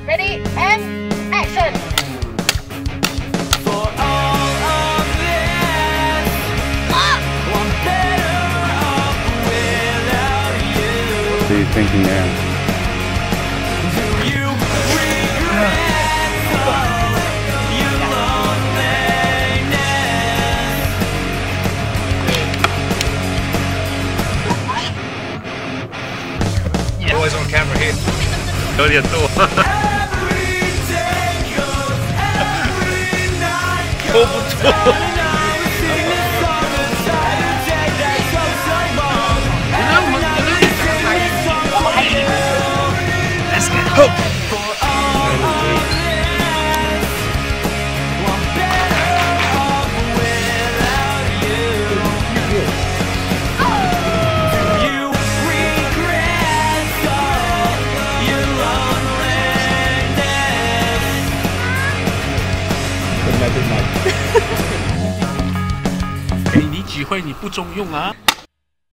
Ready and action. What are you thinking there? Always on camera here. 有点多。拖不住。Let's get hooked. Good night. 给你机会，你不中用啊！